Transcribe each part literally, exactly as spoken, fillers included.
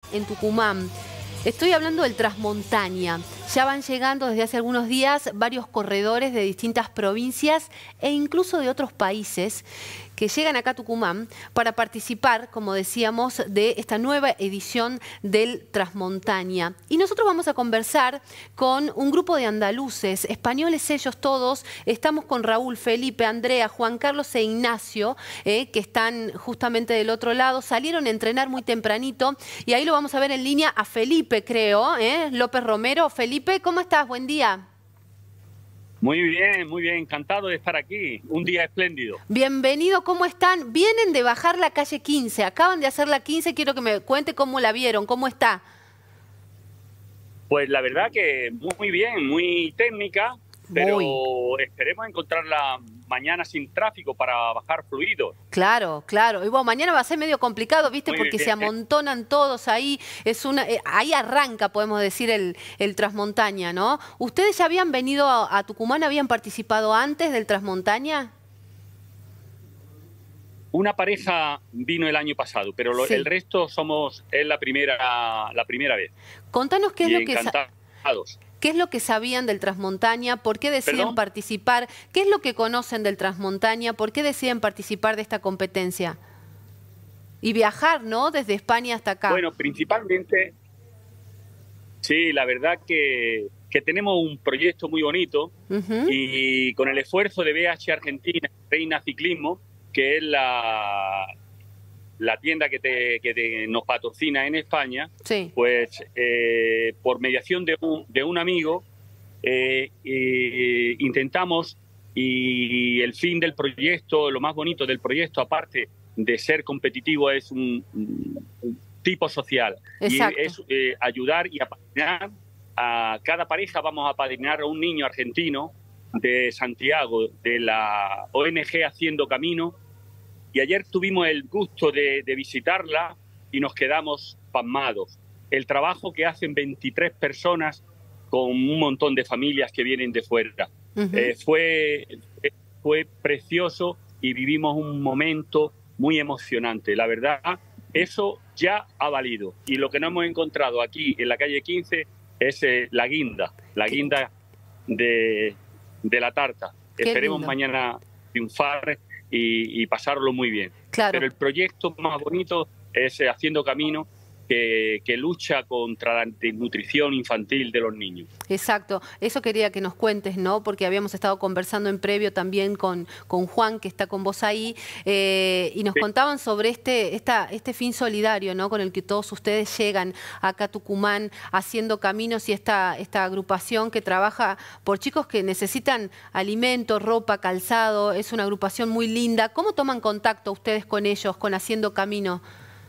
en Tucumán. Estoy hablando del Trasmontaña. Ya van llegando desde hace algunos días varios corredores de distintas provincias e incluso de otros países que llegan acá a Tucumán para participar, como decíamos, de esta nueva edición del Trasmontaña. Y nosotros vamos a conversar con un grupo de andaluces, españoles ellos todos. Estamos con Raúl, Felipe, Andrea, Juan Carlos e Ignacio, eh, que están justamente del otro lado. Salieron a entrenar muy tempranito y ahí lo vamos a ver en línea a Felipe, creo, eh, López Romero. Felipe, ¿cómo estás? Buen día. Muy bien, muy bien, encantado de estar aquí, un día espléndido. Bienvenido, ¿cómo están? Vienen de bajar la calle quince, acaban de hacer la quince, quiero que me cuente cómo la vieron, cómo está. Pues la verdad que muy bien, muy técnica, pero Muy. esperemos encontrarla mañana sin tráfico para bajar fluido. Claro, claro. Y bueno, mañana va a ser medio complicado, ¿viste? Muy Porque bien. se amontonan todos ahí. Es una, eh, ahí arranca, podemos decir, el, el Trasmontaña, ¿no? ¿Ustedes ya habían venido a, a Tucumán, habían participado antes del Trasmontaña? Una pareja vino el año pasado, pero lo, Sí. el resto somos es la primera la primera vez. Contanos qué es Y lo que encantados. ¿Qué es lo que sabían del Trasmontaña? ¿Por qué deciden ¿Perdón? participar? ¿Qué es lo que conocen del Trasmontaña? ¿Por qué deciden participar de esta competencia? Y viajar, ¿no? Desde España hasta acá. Bueno, principalmente, sí, la verdad que, que tenemos un proyecto muy bonito. Uh-huh. Y con el esfuerzo de B H Argentina, Reina Ciclismo, que es la, la tienda que, te, que te, nos patrocina en España, sí. pues eh, por mediación de un, de un amigo eh, eh, intentamos, y el fin del proyecto, lo más bonito del proyecto, aparte de ser competitivo, es un, un, un tipo social. Exacto. Y es eh, ayudar y apadrinar a cada pareja. Vamos a apadrinar a un niño argentino de Santiago, de la O N G Haciendo Camino, y ayer tuvimos el gusto de, de visitarla y nos quedamos pasmados. El trabajo que hacen veintitrés personas con un montón de familias que vienen de fuera. Uh-huh. eh, fue, fue precioso y vivimos un momento muy emocionante. La verdad, eso ya ha valido. Y lo que no hemos encontrado aquí en la calle quince es eh, la guinda, la ¿Qué? guinda de... de la tarta. Qué Esperemos lindo. Mañana triunfar y, y pasarlo muy bien. Claro. Pero el proyecto más bonito es Haciendo Camino, que, que lucha contra la desnutrición infantil de los niños. Exacto, eso quería que nos cuentes, ¿no? Porque habíamos estado conversando en previo también con, con Juan, que está con vos ahí, eh, y nos sí. contaban sobre este, esta, este fin solidario, ¿no? Con el que todos ustedes llegan acá a Tucumán, Haciendo Caminos, y esta, esta agrupación que trabaja por chicos que necesitan alimento, ropa, calzado. Es una agrupación muy linda. ¿Cómo toman contacto ustedes con ellos, con Haciendo Camino?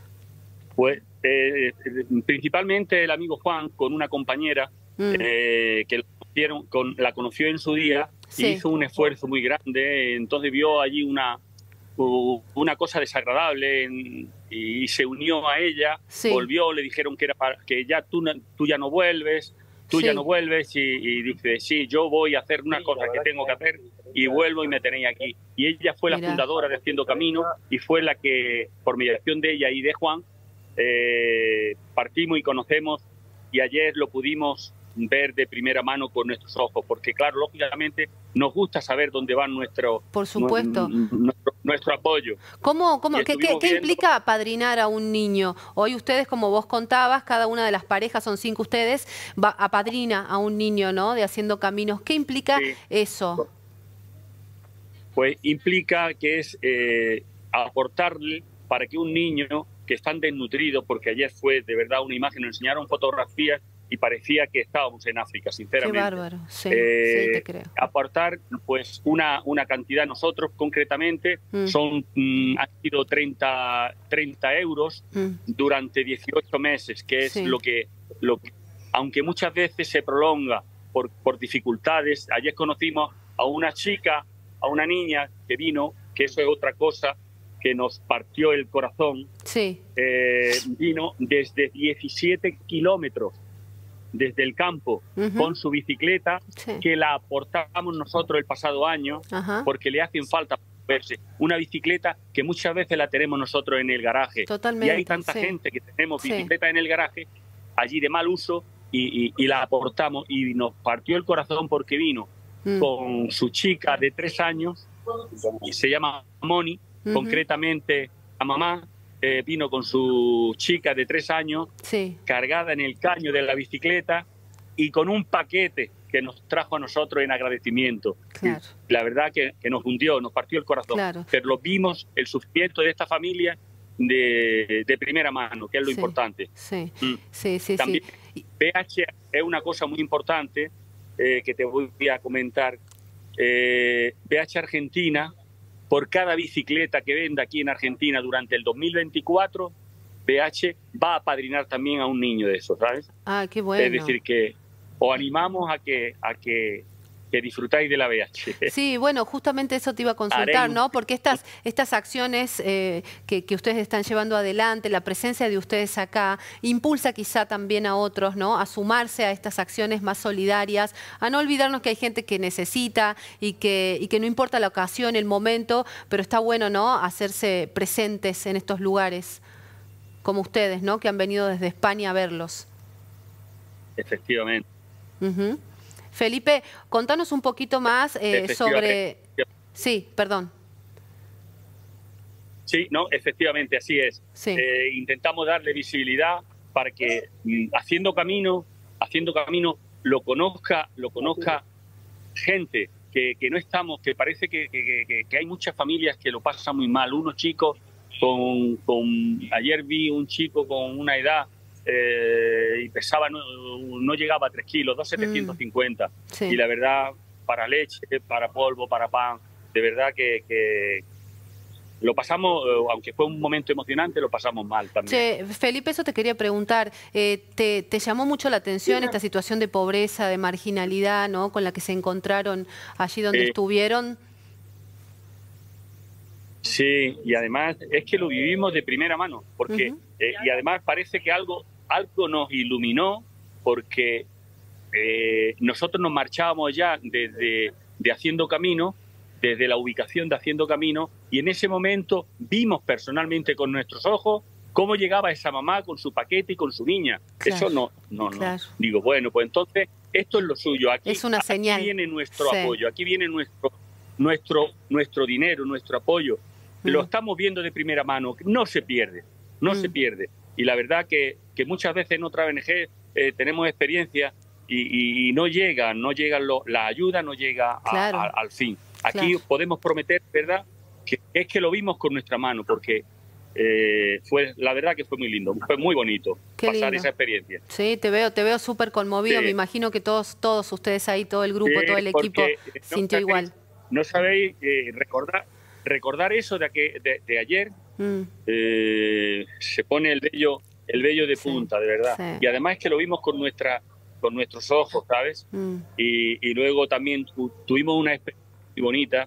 Pues eh, principalmente el amigo Juan, con una compañera mm. eh, que la, con, la conoció en su día, sí. y hizo un esfuerzo muy grande. Entonces vio allí una, una cosa desagradable en, y se unió a ella, sí. volvió, le dijeron que, era para, que ya tú, tú ya no vuelves, tú sí. ya no vuelves, y, y dice, sí, yo voy a hacer una cosa que tengo que hacer y vuelvo y me tenéis aquí. Y ella fue Mira. la fundadora de Haciendo Camino y fue la que, por mediación de ella y de Juan, Eh, partimos y conocemos, y ayer lo pudimos ver de primera mano con nuestros ojos, porque claro, lógicamente nos gusta saber dónde va nuestro, Por supuesto. nuestro, nuestro apoyo. ¿Cómo, cómo, ¿Qué, qué, ¿Qué implica apadrinar a un niño? Hoy ustedes, como vos contabas, cada una de las parejas, son cinco ustedes, va, apadrina a un niño, ¿no? De Haciendo Caminos. ¿Qué implica sí. eso? Pues implica que es eh, aportarle para que un niño que están desnutridos, porque ayer fue de verdad una imagen, nos enseñaron fotografías y parecía que estábamos en África, sinceramente. Qué bárbaro, sí, eh, sí, te creo. Aportar pues una, una cantidad, nosotros concretamente, mm. son, mm, han sido treinta euros mm. durante dieciocho meses, que es sí. lo, que, lo que, aunque muchas veces se prolonga por, por dificultades. Ayer conocimos a una chica, a una niña que vino, que eso es otra cosa, que nos partió el corazón. Sí. Eh, vino desde diecisiete kilómetros, desde el campo, uh-huh. con su bicicleta, sí. que la aportamos nosotros el pasado año, uh-huh. porque le hacen falta moverse. Una bicicleta que muchas veces la tenemos nosotros en el garaje. Totalmente, y hay tanta sí. gente que tenemos Sí. bicicleta en el garaje, allí de mal uso, y, y, y la aportamos. Y nos partió el corazón porque vino Mm. con su chica de tres años, y se llama Moni, Ujú. concretamente la mamá, eh, vino con su chica de tres años, Sí. cargada en el caño de la bicicleta y con un paquete que nos trajo a nosotros en agradecimiento. Claro. La verdad que, que nos hundió, nos partió el corazón. Claro. Pero lo vimos, el sufrimiento de esta familia de, de primera mano, que es lo Sí. importante. Sí, Mm. sí, sí. También sí. P H es una cosa muy importante eh, que te voy a comentar. Eh, P H Argentina, por cada bicicleta que venda aquí en Argentina durante el dos mil veinticuatro, P H va a apadrinar también a un niño de esos, ¿sabes? Ah, qué bueno. Es decir, que os animamos a que, a que, que disfrutáis de la B H. Sí, bueno, justamente eso te iba a consultar, Haremos. ¿no? Porque estas, estas acciones eh, que, que ustedes están llevando adelante, la presencia de ustedes acá, impulsa quizá también a otros, ¿no? A sumarse a estas acciones más solidarias, a no olvidarnos que hay gente que necesita y que, y que no importa la ocasión, el momento, pero está bueno, ¿no? Hacerse presentes en estos lugares, como ustedes, ¿no? Que han venido desde España a verlos. Efectivamente. Uh-huh. Felipe, contanos un poquito más eh, sobre... Sí, perdón. Sí, no, efectivamente, así es. Sí. Eh, intentamos darle visibilidad para que mm, haciendo camino, haciendo camino, lo conozca, lo conozca gente que, que no estamos, que parece que, que, que, que hay muchas familias que lo pasan muy mal. Unos chicos con, con ayer vi un chico con una edad Eh, y pesaba, no, no llegaba a tres kilos, dos mil setecientos cincuenta. Mm. Sí. Y la verdad, para leche, para polvo, para pan, de verdad que, que lo pasamos, aunque fue un momento emocionante, lo pasamos mal también. Che, Felipe, eso te quería preguntar. Eh, ¿te, ¿Te llamó mucho la atención sí. esta situación de pobreza, de marginalidad, ¿no? Con la que se encontraron allí donde eh, estuvieron? Sí, y además es que lo vivimos de primera mano, porque uh-huh. eh, y además parece que algo, algo nos iluminó, porque eh, nosotros nos marchábamos ya desde de Haciendo Camino, desde la ubicación de Haciendo Camino, y en ese momento vimos personalmente con nuestros ojos cómo llegaba esa mamá con su paquete y con su niña. Claro, eso no, no, no. Claro. Digo, bueno, pues entonces esto es lo suyo. Aquí, es una señal. Aquí viene nuestro sí. apoyo, aquí viene nuestro, nuestro, nuestro dinero, nuestro apoyo. Lo estamos viendo de primera mano, no se pierde, no mm. se pierde. Y la verdad que, que muchas veces en otra O N G eh, tenemos experiencia y, y, y no llega, no llega lo, la ayuda, no llega a, claro. a, al fin. Aquí claro. podemos prometer, ¿verdad?, que es que lo vimos con nuestra mano, porque eh, fue la verdad que fue muy lindo, fue muy bonito Qué pasar lindo. esa experiencia. Sí, te veo, te veo súper conmovido, sí. me imagino que todos, todos ustedes ahí, todo el grupo, sí, todo el equipo no sintió sabéis, igual. No sabéis eh, recordar... Recordar eso de, que, de, de ayer, mm. eh, se pone el vello, el vello de punta, sí, de verdad. Sí. Y además es que lo vimos con, nuestra, con nuestros ojos, ¿sabes? Mm. Y, y luego también tu, tuvimos una experiencia muy bonita,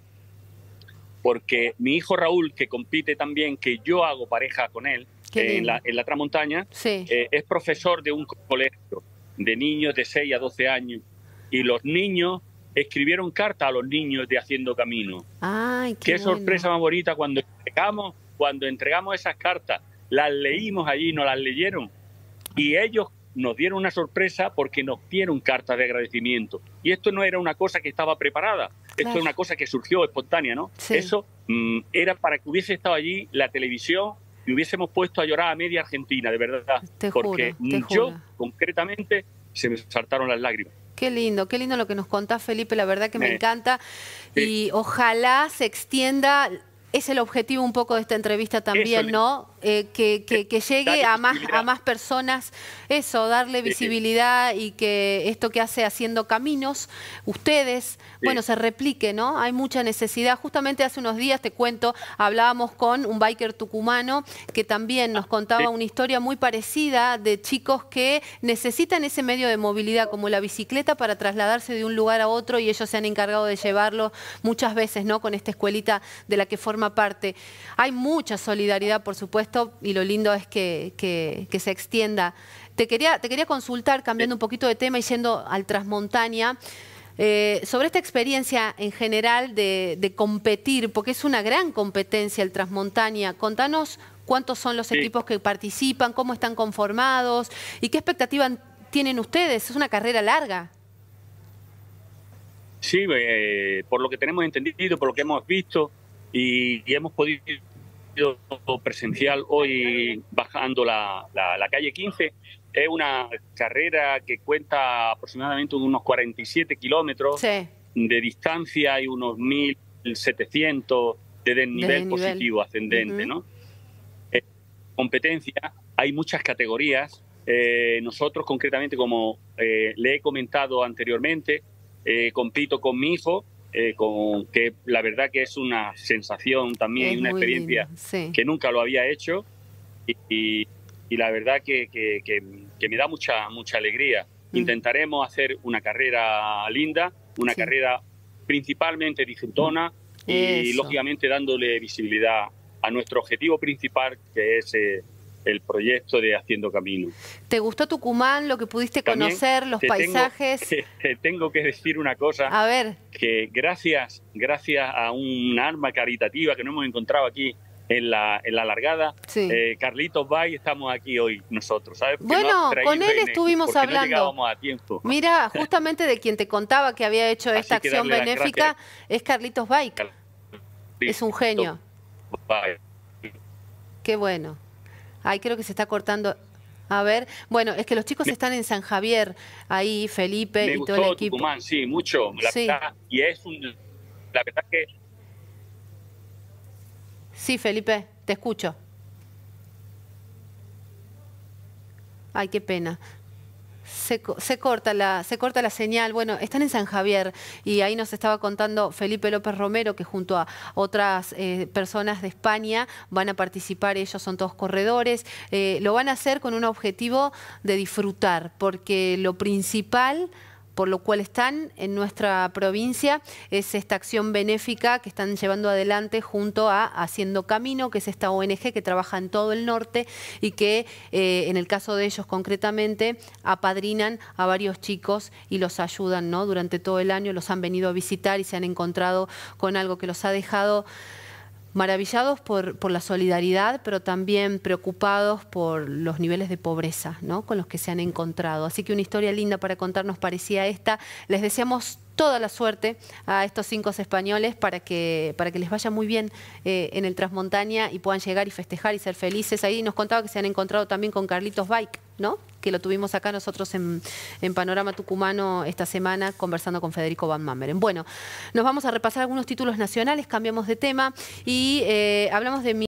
porque mi hijo Raúl, que compite también, que yo hago pareja con él eh, en, la, en la Tramontaña, sí. eh, es profesor de un colegio de niños de seis a doce años. Y los niños... escribieron cartas a los niños de Haciendo Camino. Ay, qué, qué bueno. sorpresa más bonita cuando entregamos, cuando entregamos esas cartas, las leímos allí, nos las leyeron y ellos nos dieron una sorpresa porque nos dieron cartas de agradecimiento. Y esto no era una cosa que estaba preparada, claro. esto es una cosa que surgió espontánea, ¿no? Sí. Eso mmm, era para que hubiese estado allí la televisión y hubiésemos puesto a llorar a media Argentina, de verdad. Te porque juro, te yo, juro. concretamente, se me saltaron las lágrimas. Qué lindo, qué lindo lo que nos contás, Felipe, la verdad que me eh, encanta. Sí. Y ojalá se extienda, es el objetivo un poco de esta entrevista también, eso, ¿no? Eh, que, que, que llegue a más, a más personas, eso, darle sí, visibilidad sí. y que esto que hace Haciendo Caminos, ustedes, sí. bueno, se replique, ¿no? Hay mucha necesidad. Justamente hace unos días, te cuento, hablábamos con un biker tucumano que también nos contaba sí. una historia muy parecida de chicos que necesitan ese medio de movilidad como la bicicleta para trasladarse de un lugar a otro y ellos se han encargado de llevarlo muchas veces, ¿no? Con esta escuelita de la que forma parte. Hay mucha solidaridad, por supuesto, y lo lindo es que, que, que se extienda. Te quería, te quería consultar, cambiando un poquito de tema y yendo al Trasmontaña. Eh, sobre esta experiencia en general de, de competir, porque es una gran competencia el Transmontaña, contanos cuántos son los sí. equipos que participan, cómo están conformados y qué expectativa tienen ustedes. Es una carrera larga. Sí, eh, por lo que tenemos entendido, por lo que hemos visto y, y hemos podido presencial hoy bajando la, la, la calle quince, es una carrera que cuenta aproximadamente unos cuarenta y siete kilómetros sí. de distancia y unos mil setecientos de desnivel, de positivo, ascendente, uh-huh. ¿no? Eh, competencia, hay muchas categorías. Eh, nosotros concretamente, como eh, le he comentado anteriormente, eh, compito con mi hijo, eh, con, que la verdad que es una sensación también, es una experiencia sí. que nunca lo había hecho y, y, y la verdad que, que, que, que me da mucha, mucha alegría. Mm. Intentaremos hacer una carrera linda, una sí. carrera principalmente disfrutona mm. y Eso. lógicamente dándole visibilidad a nuestro objetivo principal, que es eh, el proyecto de Haciendo Camino. ¿Te gustó Tucumán, lo que pudiste También conocer, los te paisajes? Tengo, te tengo que decir una cosa. A ver. Que gracias, gracias a un arma caritativa que nos hemos encontrado aquí en la, en la largada, sí. eh, Carlitos Bay, estamos aquí hoy nosotros, ¿sabes? Bueno, con él estuvimos hablando. No llegábamos a tiempo. Mira, justamente de quien te contaba que había hecho esta Así acción benéfica es Carlitos Bay. Es un genio. Bay. Qué bueno. Ay, creo que se está cortando. A ver, bueno, es que los chicos me, están en San Javier, ahí Felipe me y gustó todo el equipo. Tucumán, sí, mucho. La sí. verdad, y es un, la verdad que... Sí, Felipe, te escucho. Ay, qué pena. Se, se, corta la, se corta la señal. Bueno, están en San Javier y ahí nos estaba contando Felipe López Romero que junto a otras eh, personas de España van a participar. Ellos son todos corredores. Eh, lo van a hacer con un objetivo de disfrutar, porque lo principal por lo cual están en nuestra provincia es esta acción benéfica que están llevando adelante junto a Haciendo Camino, que es esta O N Ge que trabaja en todo el norte y que eh, en el caso de ellos concretamente apadrinan a varios chicos y los ayudan, ¿no? Durante todo el año los han venido a visitar y se han encontrado con algo que los ha dejado maravillados por, por la solidaridad, pero también preocupados por los niveles de pobreza, ¿no?, con los que se han encontrado. Así que una historia linda para contarnos parecía esta. Les deseamos toda la suerte a estos cinco españoles para que, para que les vaya muy bien eh, en el Transmontaña y puedan llegar y festejar y ser felices. Ahí nos contaba que se han encontrado también con Carlitos Bike, ¿no?, que lo tuvimos acá nosotros en, en Panorama Tucumano esta semana conversando con Federico Van Mammeren. Bueno, nos vamos a repasar algunos títulos nacionales, cambiamos de tema y eh, hablamos de mi